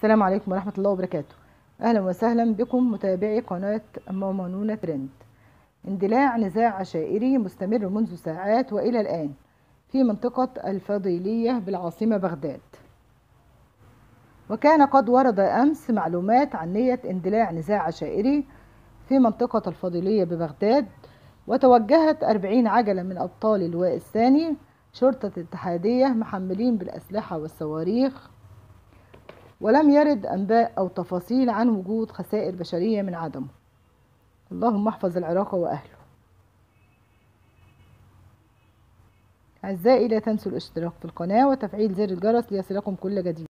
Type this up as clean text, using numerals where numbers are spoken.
السلام عليكم ورحمة الله وبركاته. أهلا وسهلا بكم متابعي قناة ماما نونا ترند. اندلاع نزاع عشائري مستمر منذ ساعات وإلى الآن في منطقة الفضيلية بالعاصمة بغداد، وكان قد ورد أمس معلومات عن نية اندلاع نزاع عشائري في منطقة الفضيلية ببغداد، وتوجهت 40 عجلة من أبطال اللواء الثاني شرطة الاتحادية محملين بالأسلحة والصواريخ، ولم يرد أنباء أو تفاصيل عن وجود خسائر بشرية من عدمه. اللهم احفظ العراق وأهله. أعزائي، لا تنسوا الاشتراك في القناة وتفعيل زر الجرس ليصلكم كل جديد.